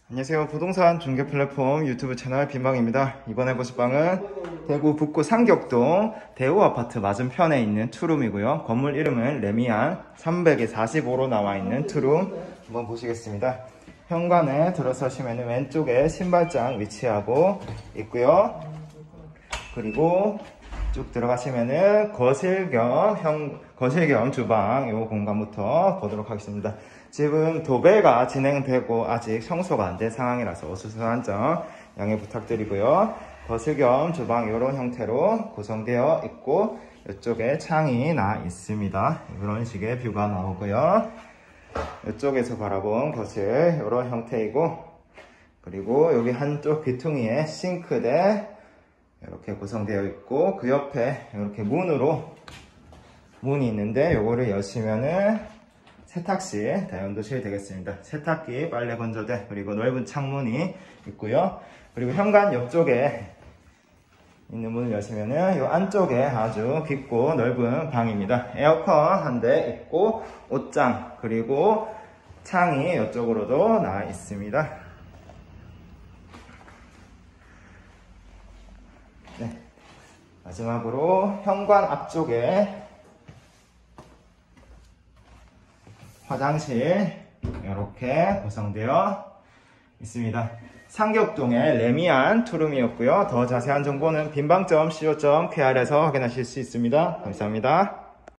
안녕하세요. 부동산 중개 플랫폼 유튜브 채널 빈방입니다. 이번에 보실 방은 대구 북구 상격동 대우아파트 맞은편에 있는 투룸이고요. 건물 이름은 레미안 300에 45로 나와 있는 투룸 한번 보시겠습니다. 현관에 들어서시면 왼쪽에 신발장 위치하고 있고요. 그리고 쭉 들어가시면은 거실 겸 주방 이 공간부터 보도록 하겠습니다. 지금 도배가 진행되고 아직 청소가 안 된 상황이라서 어수선한 점 양해 부탁드리고요. 거실 겸 주방 이런 형태로 구성되어 있고 이쪽에 창이 나 있습니다. 이런 식의 뷰가 나오고요. 이쪽에서 바라본 거실 이런 형태이고, 그리고 여기 한쪽 귀퉁이에 싱크대 이렇게 구성되어 있고, 그 옆에 이렇게 문이 있는데 요거를 여시면은 세탁실, 다용도실 되겠습니다. 세탁기, 빨래 건조대, 그리고 넓은 창문이 있고요. 그리고 현관 옆쪽에 있는 문을 여시면은 요 안쪽에 아주 깊고 넓은 방입니다. 에어컨 한 대 있고 옷장, 그리고 창이 이쪽으로도 나 있습니다. 네. 마지막으로 현관 앞쪽에 화장실 이렇게 구성되어 있습니다. 상격동의 레미안 투룸이었고요. 더 자세한 정보는 빈방점 co.kr에서 확인하실 수 있습니다. 감사합니다.